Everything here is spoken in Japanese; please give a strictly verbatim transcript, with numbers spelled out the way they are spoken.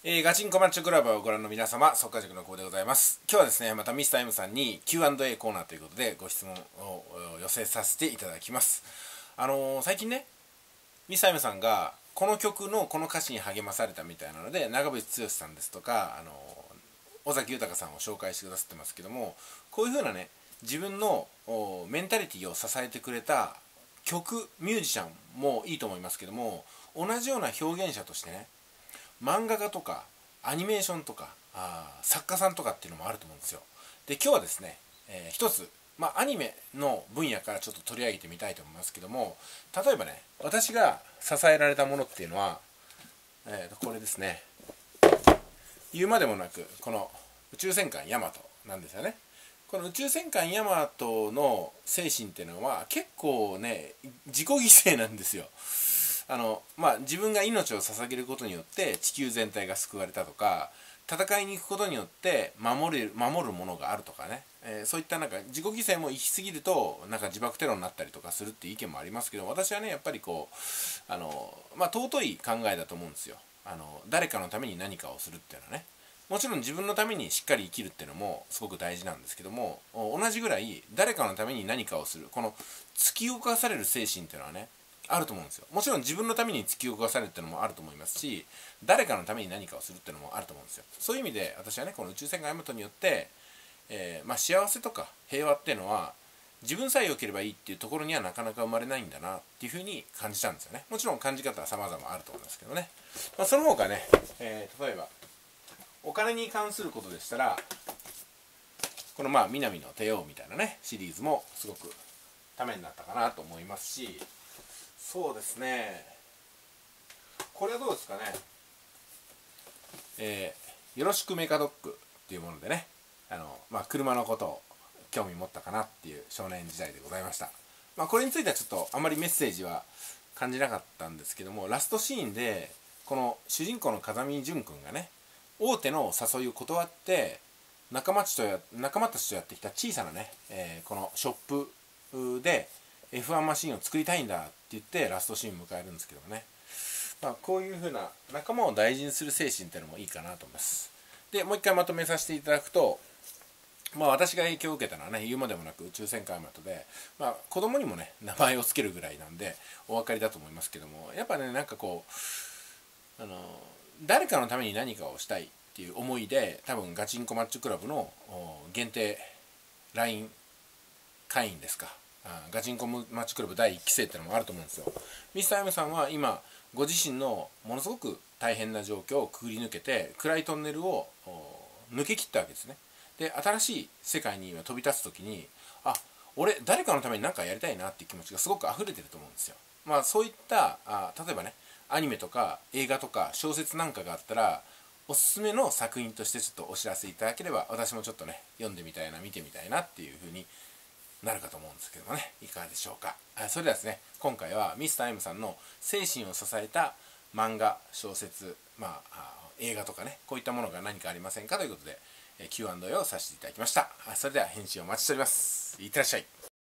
えー、ガチンコマッチョクラブをご覧の皆様、速稼塾の久保でございます。今日はですね、またミスター M さんに キューアンドエー コーナーということでご質問を寄せさせていただきます。あのー、最近ね、ミスター M さんがこの曲のこの歌詞に励まされたみたいなので、長渕剛さんですとか、あのー、尾崎豊さんを紹介してくださってますけども、こういう風なね、自分のメンタリティを支えてくれた曲、ミュージシャンもいいと思いますけども、同じような表現者としてね、漫画家とかアニメーションとかあ作家さんとかっていうのもあると思うんですよ。で、今日はですね、えー、一つ、まあ、アニメの分野からちょっと取り上げてみたいと思いますけども、例えばね、私が支えられたものっていうのは、えー、とこれですね。言うまでもなくこの宇宙戦艦ヤマトなんですよね。この宇宙戦艦ヤマトの精神っていうのは結構ね、自己犠牲なんですよ。あのまあ、自分が命を捧げることによって地球全体が救われたとか、戦いに行くことによって守れる守るものがあるとかね、えー、そういったなんか自己犠牲も行き過ぎるとなんか自爆テロになったりとかするっていう意見もありますけど、私はねやっぱりこうあの、まあ、尊い考えだと思うんですよ。あの誰かのために何かをするっていうのはね、もちろん自分のためにしっかり生きるっていうのもすごく大事なんですけども、同じぐらい誰かのために何かをする、この突き動かされる精神っていうのはねあると思うんですよ。もちろん自分のために突き動かされるっていうのもあると思いますし、誰かのために何かをするっていうのもあると思うんですよ。そういう意味で私はね、この宇宙戦艦ヤマトによって、えーまあ、幸せとか平和っていうのは自分さえ良ければいいっていうところにはなかなか生まれないんだなっていうふうに感じたんですよね。もちろん感じ方は様々あると思いますけどね、まあ、その他ね、えー、例えばお金に関することでしたら、このまあ南の帝王みたいなねシリーズもすごくためになったかなと思いますし、そうですね、これはどうですかね、えー、よろしくメカドッグっていうものでね、あの、まあ、車のことを興味持ったかなっていう少年時代でございました。まあ、これについてはちょっとあまりメッセージは感じなかったんですけども、ラストシーンでこの主人公の風見淳君がね、大手の誘いを断って仲間たちとや仲間たちとやってきた小さなね、えー、このショップで エフワン マシンを作りたいんだって言ってラストシーンを迎えるんですけどね、まあ、こういう風な仲間を大事にする精神っていうのもいいかなと思います。で、もう一回まとめさせていただくと、まあ、私が影響を受けたのはね、言うまでもなく宇宙戦艦ヤマトで、まあ、子供にもね名前を付けるぐらいなんでお分かりだと思いますけども、やっぱね、なんかこうあの誰かのために何かをしたいっていう思いで、多分ガチンコマッチョクラブの限定 ライン 会員ですか、ガチンコマッチョクラブだいいっきせいってのもあると思うんですよ。ミスター M さんは今ご自身のものすごく大変な状況をくぐり抜けて暗いトンネルを抜け切ったわけですね。で、新しい世界に飛び立つ時に、あ、俺誰かのために何かやりたいなっていう気持ちがすごく溢れてると思うんですよ。まあそういったあ例えばね、アニメとか映画とか小説なんかがあったらおすすめの作品としてちょっとお知らせいただければ、私もちょっとね読んでみたいな見てみたいなっていう風になるかと思うんですけどもね、いかがでしょうか。それではですね、今回はミスター M さんの精神を支えた漫画、小説、まあ映画とかね、こういったものが何かありませんかということで キューアンドエー をさせていただきました。それでは返信をお待ちしております。いってらっしゃい。